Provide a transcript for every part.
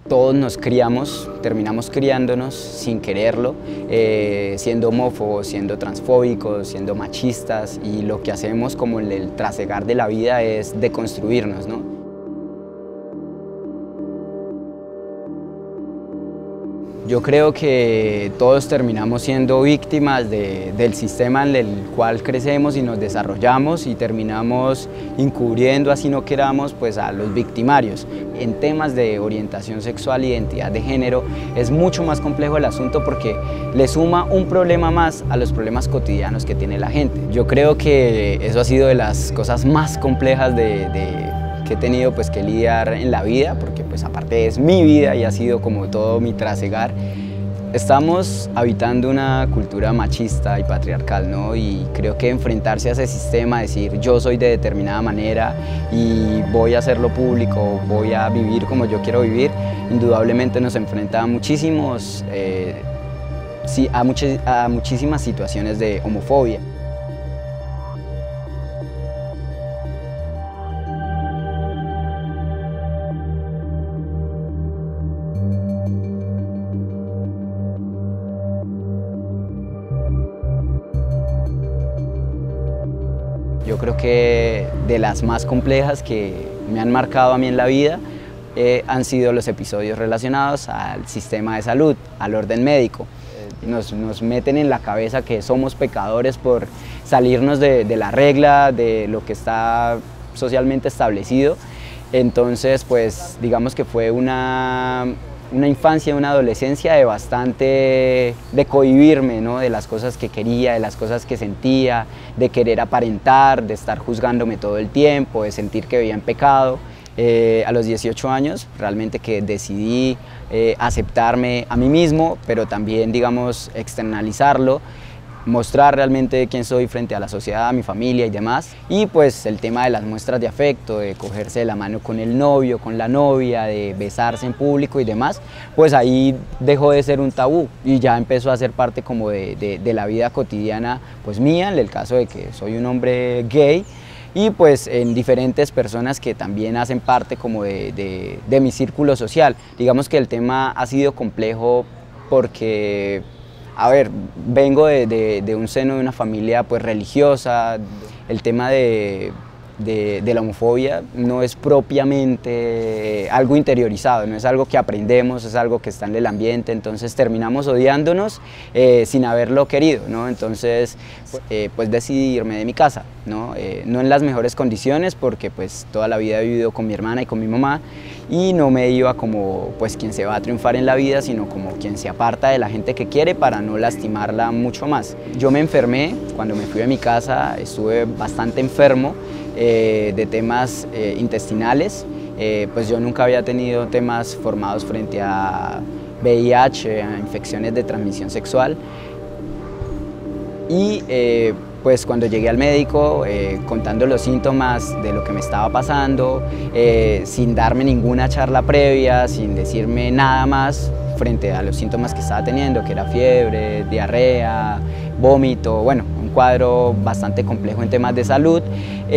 Todos nos criamos, terminamos criándonos sin quererlo, siendo homófobos, siendo transfóbicos, siendo machistas, y lo que hacemos como en el trasegar de la vida es deconstruirnos, ¿no? Yo creo que todos terminamos siendo víctimas del sistema en el cual crecemos y nos desarrollamos, y terminamos encubriendo, así no queramos, pues a los victimarios. En temas de orientación sexual e identidad de género es mucho más complejo el asunto, porque le suma un problema más a los problemas cotidianos que tiene la gente. Yo creo que eso ha sido de las cosas más complejas que he tenido pues que lidiar en la vida, porque pues aparte es mi vida y ha sido como todo mi trasegar. Estamos habitando una cultura machista y patriarcal, ¿no? Y creo que enfrentarse a ese sistema, decir yo soy de determinada manera y voy a hacerlo público, voy a vivir como yo quiero vivir, indudablemente nos enfrenta a muchísimas situaciones de homofobia. Yo creo que de las más complejas que me han marcado a mí en la vida han sido los episodios relacionados al sistema de salud, al orden médico. Nos meten en la cabeza que somos pecadores por salirnos de la regla, de lo que está socialmente establecido. Entonces, pues digamos que fue una infancia, una adolescencia de cohibirme, ¿no? De las cosas que quería, de las cosas que sentía, de querer aparentar, de estar juzgándome todo el tiempo, de sentir que vivía en pecado. A los 18 años realmente que decidí aceptarme a mí mismo, pero también, digamos, externalizarlo, mostrar realmente quién soy frente a la sociedad, a mi familia y demás. Y pues el tema de las muestras de afecto, de cogerse de la mano con el novio, con la novia, de besarse en público y demás, pues ahí dejó de ser un tabú y ya empezó a ser parte como de la vida cotidiana pues mía, en el caso de que soy un hombre gay, y pues en diferentes personas que también hacen parte como de mi círculo social. Digamos que el tema ha sido complejo porque, a ver, vengo de un seno de una familia pues religiosa. El tema de la homofobia no es propiamente algo interiorizado, no es algo que aprendemos, es algo que está en el ambiente, entonces terminamos odiándonos sin haberlo querido, ¿no? Entonces pues decidí irme de mi casa, ¿no? No en las mejores condiciones, porque pues toda la vida he vivido con mi hermana y con mi mamá, y no me iba como pues quien se va a triunfar en la vida, sino como quien se aparta de la gente que quiere para no lastimarla mucho más. Yo me enfermé cuando me fui de mi casa, estuve bastante enfermo de temas intestinales. Pues yo nunca había tenido temas formados frente a VIH, a infecciones de transmisión sexual, y pues cuando llegué al médico contando los síntomas de lo que me estaba pasando, sin darme ninguna charla previa, sin decirme nada más frente a los síntomas que estaba teniendo, que era fiebre, diarrea, vómito, bueno, un cuadro bastante complejo en temas de salud.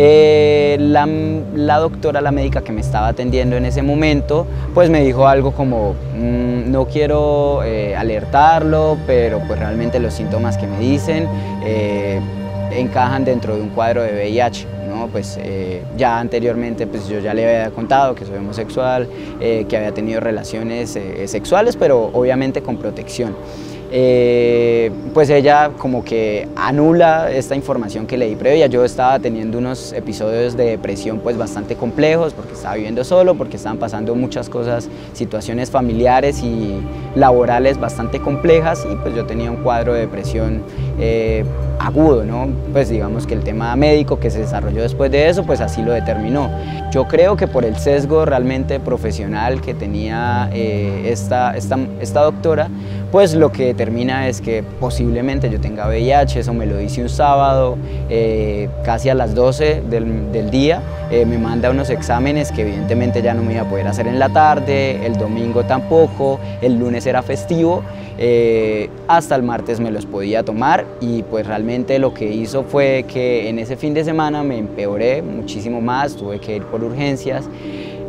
La doctora, la médica que me estaba atendiendo en ese momento, pues me dijo algo como, no quiero alertarlo, pero pues realmente los síntomas que me dicen encajan dentro de un cuadro de VIH, ¿no? Pues ya anteriormente pues yo ya le había contado que soy homosexual, que había tenido relaciones sexuales, pero obviamente con protección. Pues ella como que anula esta información que le di previa. Yo estaba teniendo unos episodios de depresión pues bastante complejos, porque estaba viviendo solo, porque estaban pasando muchas cosas, situaciones familiares y laborales bastante complejas, y pues yo tenía un cuadro de depresión agudo, ¿no? Pues digamos que el tema médico que se desarrolló después de eso pues así lo determinó. Yo creo que por el sesgo realmente profesional que tenía esta doctora, pues lo que determina es que posiblemente yo tenga VIH. Eso me lo dice un sábado, casi a las 12 del día, me manda unos exámenes que evidentemente ya no me iba a poder hacer en la tarde, el domingo tampoco, el lunes era festivo, hasta el martes me los podía tomar, y pues realmente lo que hizo fue que en ese fin de semana me empeoré muchísimo más, tuve que ir por urgencias.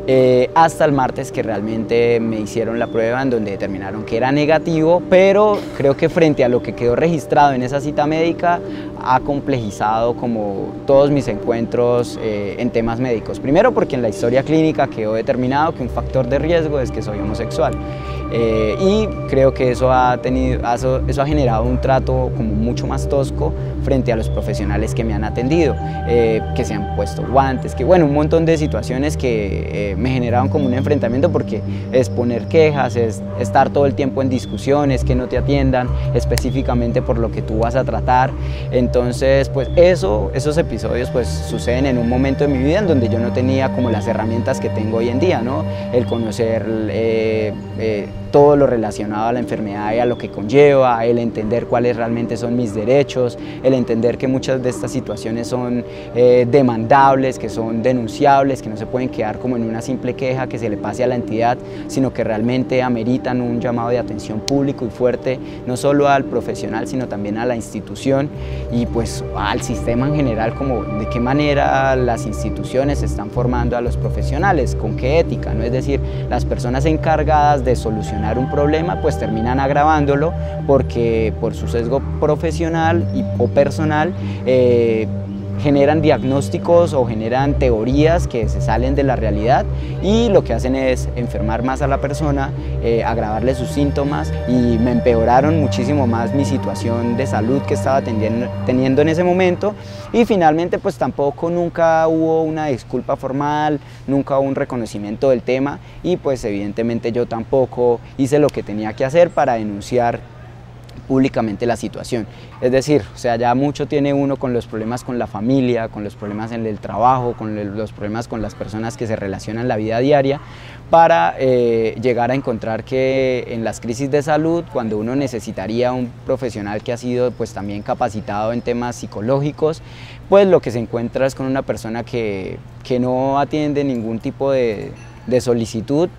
hasta el martes que realmente me hicieron la prueba en donde determinaron que era negativo, pero creo que frente a lo que quedó registrado en esa cita médica ha complejizado como todos mis encuentros en temas médicos. Primero porque en la historia clínica quedó determinado que un factor de riesgo es que soy homosexual. Y creo que eso ha generado un trato como mucho más tosco frente a los profesionales que me han atendido, que se han puesto guantes, que bueno, un montón de situaciones que me generaron como un enfrentamiento, porque es poner quejas, es estar todo el tiempo en discusiones, que no te atiendan específicamente por lo que tú vas a tratar. Entonces pues esos episodios pues suceden en un momento de mi vida en donde yo no tenía como las herramientas que tengo hoy en día, ¿no? El conocer todo lo relacionado a la enfermedad y a lo que conlleva, el entender cuáles realmente son mis derechos, el entender que muchas de estas situaciones son demandables, que son denunciables, que no se pueden quedar como en una simple queja que se le pase a la entidad, sino que realmente ameritan un llamado de atención público y fuerte, no solo al profesional, sino también a la institución y pues al sistema en general, como de qué manera las instituciones están formando a los profesionales, con qué ética, ¿no? Es decir, las personas encargadas de solucionar un problema pues terminan agravándolo porque por su sesgo profesional o personal generan diagnósticos o generan teorías que se salen de la realidad y lo que hacen es enfermar más a la persona, agravarle sus síntomas, y me empeoraron muchísimo más mi situación de salud que estaba teniendo en ese momento. Y finalmente pues tampoco nunca hubo una disculpa formal, nunca hubo un reconocimiento del tema y pues evidentemente yo tampoco hice lo que tenía que hacer para denunciar públicamente la situación. Es decir, o sea, ya mucho tiene uno con los problemas con la familia, con los problemas en el trabajo, con los problemas con las personas que se relacionan en la vida diaria, para llegar a encontrar que en las crisis de salud, cuando uno necesitaría un profesional que ha sido pues también capacitado en temas psicológicos, pues lo que se encuentra es con una persona que no atiende ningún tipo de solicitud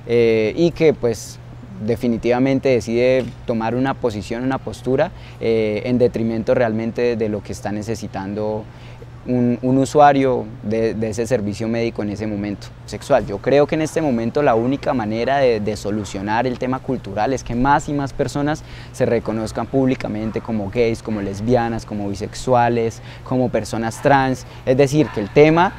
y que pues definitivamente decide tomar una posición, una postura en detrimento realmente de lo que está necesitando un usuario de ese servicio médico en ese momento sexual. Yo creo que en este momento la única manera de solucionar el tema cultural es que más y más personas se reconozcan públicamente como gays, como lesbianas, como bisexuales, como personas trans, es decir, que el tema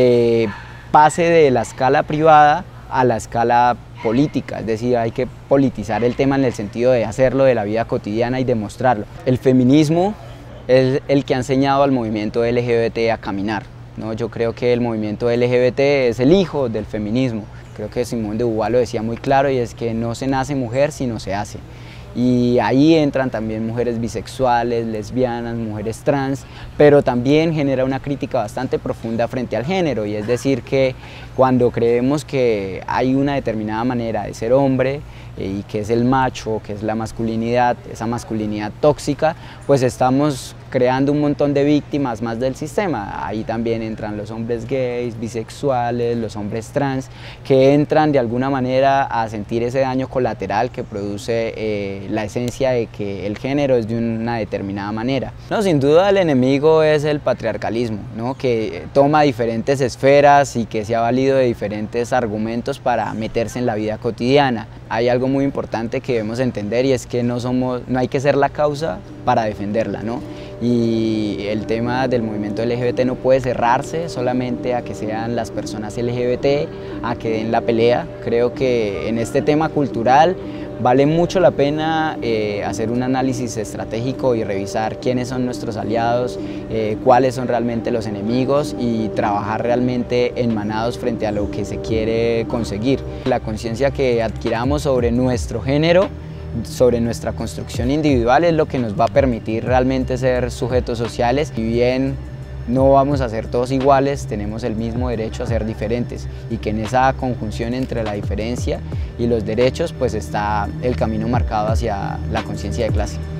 pase de la escala privada a la escala política, es decir, hay que politizar el tema en el sentido de hacerlo de la vida cotidiana y demostrarlo. El feminismo es el que ha enseñado al movimiento LGBT a caminar, ¿no? Yo creo que el movimiento LGBT es el hijo del feminismo. Creo que Simone de Beauvoir lo decía muy claro, y es que no se nace mujer, sino se hace. Y ahí entran también mujeres bisexuales, lesbianas, mujeres trans, pero también genera una crítica bastante profunda frente al género, y es decir que cuando creemos que hay una determinada manera de ser hombre y que es el macho, que es la masculinidad, esa masculinidad tóxica, pues estamos creando un montón de víctimas más del sistema. Ahí también entran los hombres gays, bisexuales, los hombres trans, que entran de alguna manera a sentir ese daño colateral que produce la esencia de que el género es de una determinada manera. No, sin duda el enemigo es el patriarcalismo, ¿no? Que toma diferentes esferas y que se ha valido de diferentes argumentos para meterse en la vida cotidiana. Hay algo muy importante que debemos entender, y es que no hay que ser la causa para defenderla, ¿no? Y el tema del movimiento LGBT no puede cerrarse solamente a que sean las personas LGBT a que den la pelea. Creo que en este tema cultural vale mucho la pena hacer un análisis estratégico y revisar quiénes son nuestros aliados, cuáles son realmente los enemigos, y trabajar realmente enmanados frente a lo que se quiere conseguir. La conciencia que adquiramos sobre nuestro género, sobre nuestra construcción individual, es lo que nos va a permitir realmente ser sujetos sociales. Si bien no vamos a ser todos iguales, tenemos el mismo derecho a ser diferentes, y que en esa conjunción entre la diferencia y los derechos pues está el camino marcado hacia la conciencia de clase.